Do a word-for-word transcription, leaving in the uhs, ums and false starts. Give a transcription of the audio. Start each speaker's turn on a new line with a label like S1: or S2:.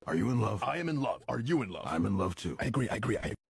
S1: Are you in love?
S2: I am in love. Are you in love?
S1: I'm in love too.
S2: I agree, I agree, I agree.